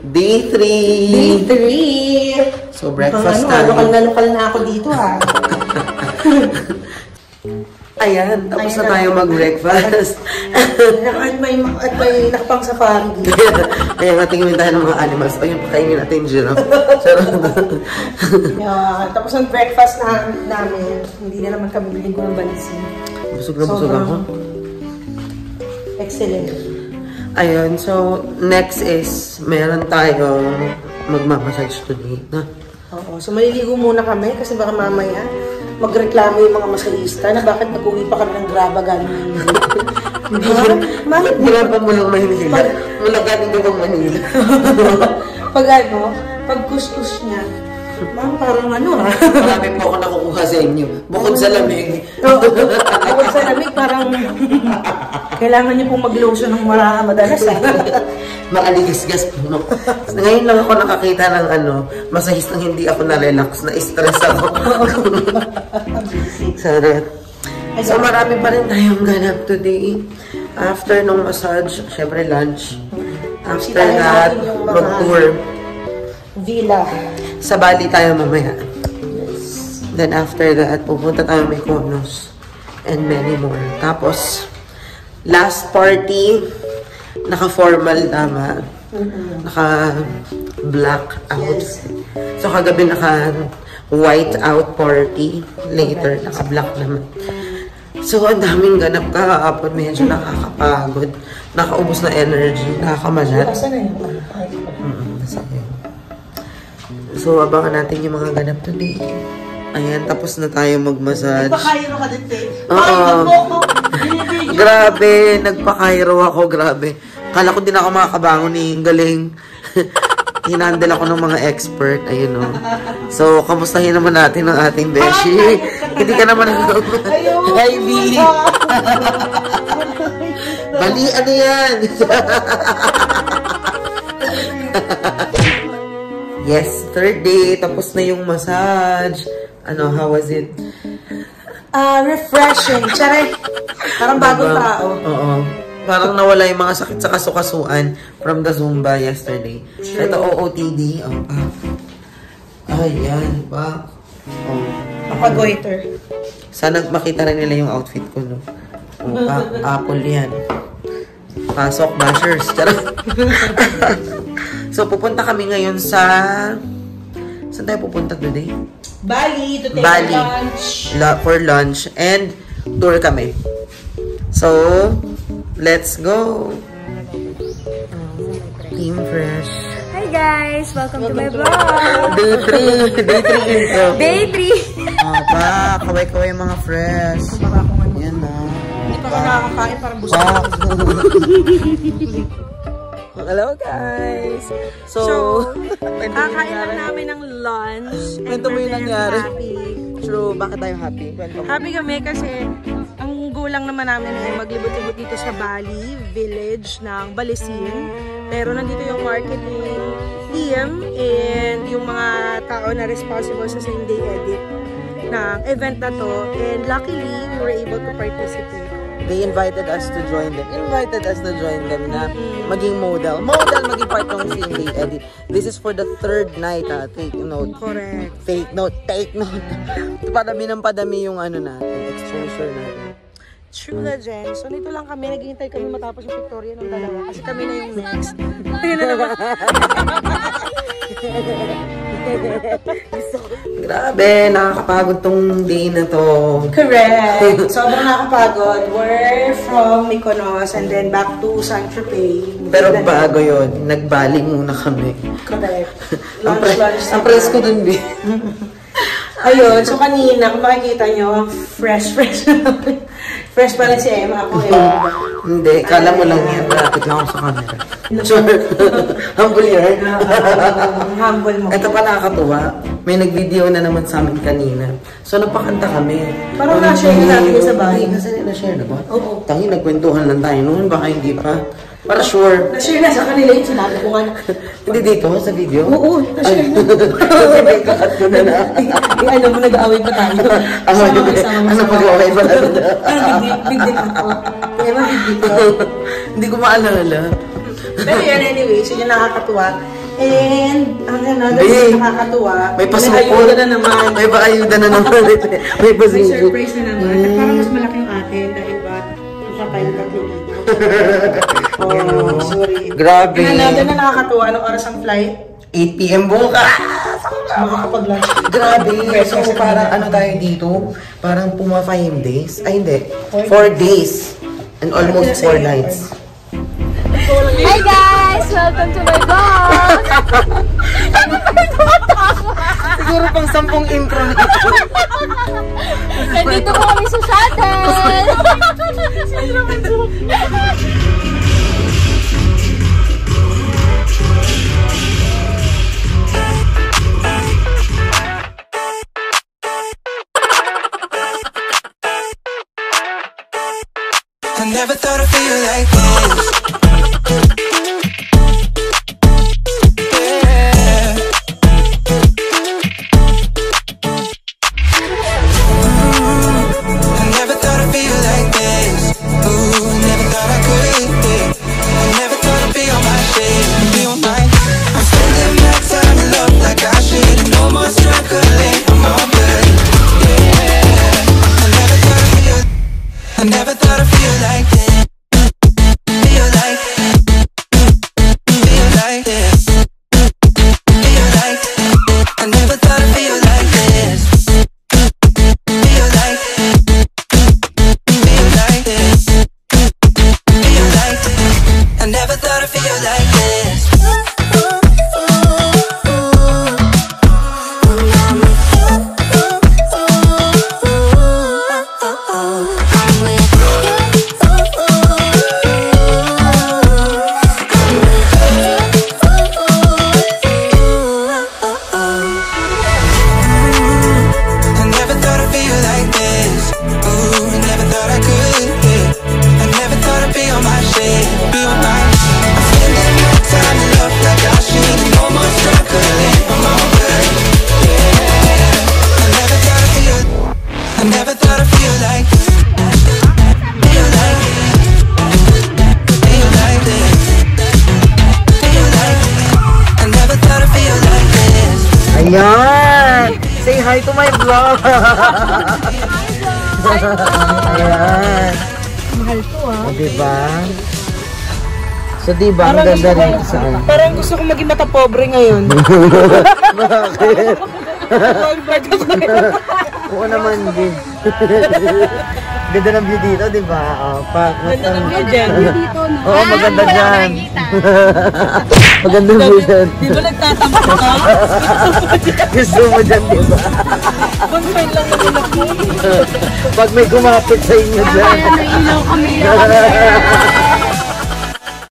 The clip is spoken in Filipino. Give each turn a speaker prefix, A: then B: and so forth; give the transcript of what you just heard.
A: Day 3.
B: Day 3.
A: So, breakfast tayo.
B: Lokal na ako dito, ha.
A: Ayan, tapos na tayo mag-breakfast.
B: At may nakapang safari dito.
A: Kaya nga tingin tayo ng mga animals. Ayun, pakainin natin yung giraffe.
B: Tapos ang breakfast namin, hindi na naman kami biligo ng balisi.
A: Busog na busog ako.
B: Excellent.
A: Ayun, so next is meron tayong magmamassage today.
B: Oo, so maliligo muna kami kasi baka mamaya magreklamo yung mga masahista na bakit nag-uwi pa kami ng graba galing Manila.
A: Graba mo lang Manila. Mula galing ka bang Manila?
B: Pag kuskus niya, ma'am, parang ha?
A: Marami po ako nakukuha sa inyo. Bukod sa lamig.
B: Bukod sa lamig, parang kailangan niyo pong mag-lotion ng madalas.
A: Maaligas-gas po. No? Ngayon lang ako nakakita ng masahis nang hindi ako na-relax, na-stress ako. Sorry. So marami pa rin tayong ganap today. After nung massage, syempre lunch. After that, mag-tour.
B: Villa.
A: Sa Bali tayo mamaya. Yes. Then after that, pupunta tayo Mykonos. And many more. Tapos, last party, naka-formal tama. Naka-black out. Yes. So kagabi naka-white out party. Later, naka-black naman. So, ang daming ganap kahapon. Medyo nakakapagod. Nakaubos na energy. Nakakamalat.
B: Nasaan na yung
A: So, abangan natin yung mga ganap today. Ayan, tapos na tayo mag-massage.
B: Nagpa-Cairo ka din, Tay.
A: Grabe, nagpa-Cairo ako, grabe. Kala ko din ako makakabangon eh. Galing. Hinandle ako ng mga expert. Ayun o. So, kamustahin naman natin ang ating beshi. Hindi ka naman Hi, B. Bali, ano yan? Yes, third day. Tapos na yung massage. How was it?
B: Refreshing. Charay. Parang bagong tao.
A: Oo. Parang nawala yung mga sakit sa kasukasuan from the Zumba yesterday. True. Ito, OOTD. Ayan, pa.
B: Papagoiter.
A: Sana makita rin nila yung outfit ko, no? Apple yan. Pasok, bashers. Charot. So, pupunta kami ngayon sa... Saan tayo pupunta today?
B: Bali, to take
A: Bali.
B: lunch.
A: For lunch. And tour kami. So, let's go. Team Fresh.
C: Hi guys! Welcome to my vlog!
A: Day 3. Day 3 intro.
C: Day 3!
A: Kaway-kaway mga fresh. Yan na.
B: Hindi pa ka nakakakain, parang busog.
A: Hello guys! So
C: kakain lang namin ng lunch.
A: Kwento mo yung nangyari.
C: Happy.
A: True, bakit tayo happy?
C: Happy kami kasi ang gulang naman namin ay maglibot-libot dito sa Bali village ng Balisin. Pero nandito yung marketing team and yung mga tao na responsible sa same day edit ng event na to. And luckily, we were able to participate.
A: They invited us to join them. Na maging model. Maging part ng same day edit. This is for the third night, Take note.
C: Correct.
A: Take note. Padami ng padami yung natin, exposure natin.
C: True na, Jen. So, nito lang kami. Naghihintay kami matapos yung pictorial ng dalawa. Kasi kami na yung next. Ayun na naman.
A: Grabe, nakakapagod tong day na to.
B: Correct. Sobrang nakakapagod. We're from Mykonos and then back to Saint-Tropez.
A: Pero bago yun, nagbali muna kami.
B: Correct.
A: Lunch. Ang presko dun, B.
B: Ayun, so kanina, kung makikita nyo, fresh. Fresh pa rin si Emma. Ako, Emma.
A: Hindi, kala mo lang yan. Lapit lang ako sa camera. Sure. Humble yan.
B: Humble mo.
A: Ito pa nakakatuwa. May nag-video na naman sa amin kanina. So, nagpakanta kami.
B: Parang na-share na natin sa bahay.
A: Kasi na-share na ba?
B: Oo.
A: Tangi, nagkwentuhan lang tayo noon. Baka hindi pa. Para sure.
B: Na-share na sa kanila yung sinabi ko nga.
A: Hindi dito, sa video?
B: Oo, na-share na.
A: Sige, kakat ko na na.
B: Ano mo, nag-aaway pa tayo.
A: Ano pag-aaway pa tayo?
B: Big ako. Emma, big
A: Hindi ko maalala.
B: Pero yun, anyways, yun yung nakakatuwa. And, ang another
A: Babe,
B: nakakatuwa,
A: may pasupol.
B: ayuda na naman.
A: May ayuda na naman. May
B: May
A: pasupol.
B: surprise na naman. At parang mas malaki yung atin dahil ba, mukha tayong tatlo dito. Oh, sorry.
A: Grabe.
B: And another na nakakatuwa, anong oras ang flight?
A: 8 p.m. bukas.
B: Makakapag-lunch.
A: Grabe. So, parang ano tayo dito? Parang puma 5 days? Ay, hindi. 4 days. And almost 4 nights.
D: Hi guys! Welcome to my vlog!
A: Siguro pang 10 intro nito.
D: Nandito po kami sa shuttle!
E: I never thought I'd feel like this. Yeah. I never thought I'd feel like this. Ooh, never thought I could. I never thought I'd be on my shit, be on my. I'm spending my time in love like I should. No more struggling, I'm all good. Yeah. I never thought I'd feel like this. Feel like this. Feel like I never thought I'd feel like this. Feel like this. Feel like I never thought I'd feel like this. I never thought I'd feel like this. Ooh, never thought I could. I never thought I'd be on my shit, be on my. I'm spending my time in love like I should. No more struggling, I'm all good. Yeah. I never thought I'd feel like. Feel like. Feel like this. Feel like. I never thought I'd feel like this.
A: Ayan! Say hi to my vlog! Ayan!
B: Mahal to ah.
A: O, diba? So, diba? Ang ganda rin saan?
B: Parang gusto ko maging matapobre ngayon.
A: Bakit? Oo naman din. Ganda ng view dito, diba?
B: Ganda ng view dyan.
A: Oo, maganda dyan. Maganda view dyan.
B: Di ba nagtatampo ka?
A: Gusto mo dyan, diba?
B: Bonfire lang naman ako.
A: Pag may kumapit sa inyo dyan.
D: Kaya nailaw kami.